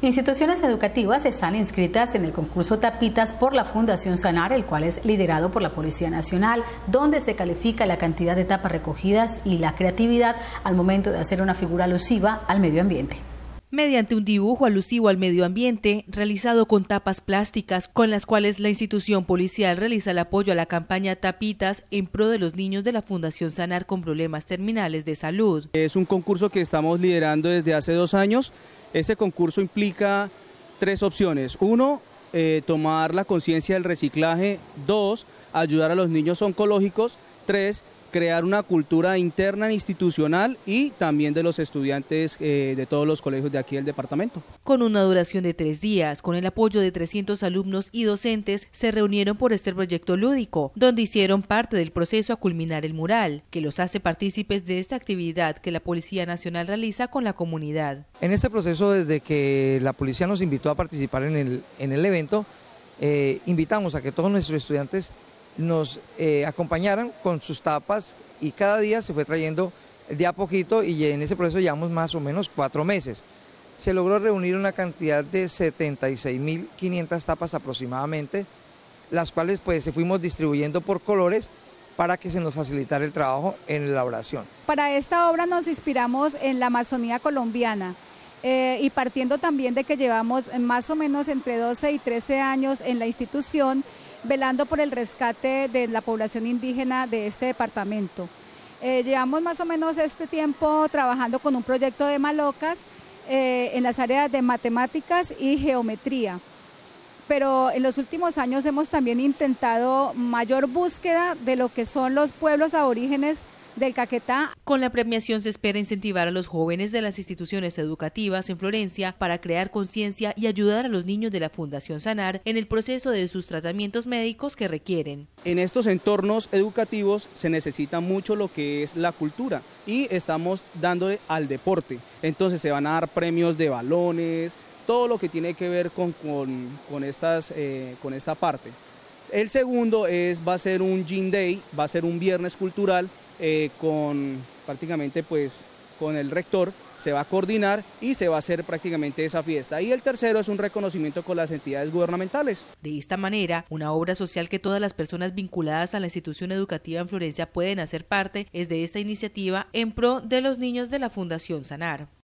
Instituciones educativas están inscritas en el concurso Tapitas por la Fundación Sanar, el cual es liderado por la Policía Nacional, donde se califica la cantidad de tapas recogidas y la creatividad al momento de hacer una figura alusiva al medio ambiente. Mediante un dibujo alusivo al medio ambiente, realizado con tapas plásticas, con las cuales la institución policial realiza el apoyo a la campaña Tapitas en pro de los niños de la Fundación Sanar con problemas terminales de salud. Es un concurso que estamos liderando desde hace 2 años. Este concurso implica 3 opciones. 1, tomar la conciencia del reciclaje. 2, ayudar a los niños oncológicos. 3, crear una cultura interna institucional y también de los estudiantes de todos los colegios de aquí del departamento. Con una duración de 3 días, con el apoyo de 300 alumnos y docentes, se reunieron por este proyecto lúdico, donde hicieron parte del proceso a culminar el mural, que los hace partícipes de esta actividad que la Policía Nacional realiza con la comunidad. En este proceso, desde que la policía nos invitó a participar en el evento, invitamos a que todos nuestros estudiantes nos acompañaran con sus tapas y cada día se fue trayendo de a poquito y en ese proceso llevamos más o menos 4 meses. Se logró reunir una cantidad de 76.500 tapas aproximadamente, las cuales pues se fuimos distribuyendo por colores para que se nos facilitara el trabajo en la elaboración. Para esta obra nos inspiramos en la Amazonía colombiana. Y partiendo también de que llevamos más o menos entre 12 y 13 años en la institución, velando por el rescate de la población indígena de este departamento. Llevamos más o menos este tiempo trabajando con un proyecto de malocas en las áreas de matemáticas y geometría. Pero en los últimos años hemos también intentado mayor búsqueda de lo que son los pueblos aborígenes del Caquetá. Con la premiación se espera incentivar a los jóvenes de las instituciones educativas en Florencia para crear conciencia y ayudar a los niños de la Fundación Sanar en el proceso de sus tratamientos médicos que requieren. En estos entornos educativos se necesita mucho lo que es la cultura y estamos dándole al deporte. Entonces se van a dar premios de balones, todo lo que tiene que ver con esta parte. El segundo va a ser un Gym Day, va a ser un viernes cultural, prácticamente pues con el rector se va a coordinar y se va a hacer prácticamente esa fiesta. Y el tercero es un reconocimiento con las entidades gubernamentales. De esta manera, una obra social que todas las personas vinculadas a la institución educativa en Florencia pueden hacer parte es de esta iniciativa en pro de los niños de la Fundación Sanar.